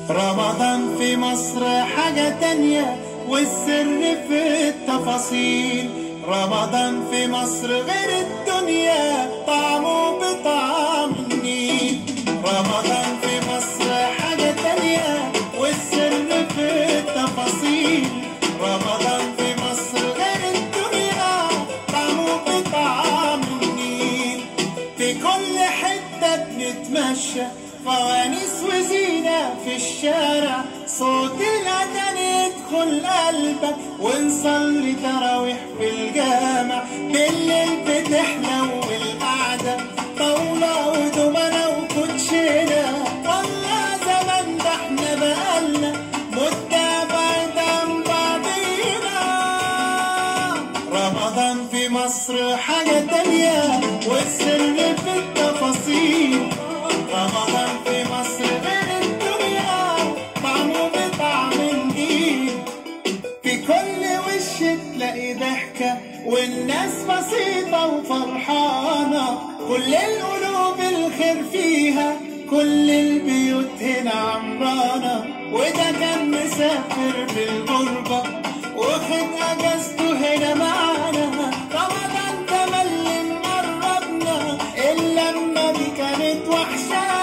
رمضان في مصر حاجة تانية والسر في التفاصيل. رمضان في مصر غير الدنيا طعمه بطعم النيل. رمضان في مصر حاجة تانية والسر في التفاصيل. رمضان في مصر غير الدنيا طعمه بطعم النيل. في كل حتة بنتمشى فوانيس وزينة في الشارع، صوت الأذان يدخل قلبك ونصلي تراويح في الجامع. بالليل بتحلو القعدة طاولة ودومنة وكوتشينة، والله زمان ده احنا بقالنا مدة بعيد عن بعضينا. رمضان في مصر حاجة تانية والسر في التفاصيل. رمضان في مصر غير الدنيا طعمه بطعم النيل. في كل وش تلاقي ضحكة والناس بسيطة وفرحانة، كل القلوب الخير فيها، كل البيوت هنا عمرانة. وده كان مسافر بالغربة واخد اجازته هنا معانا. رمضان تملي مقربنا، اللمة دي كانت وحشة.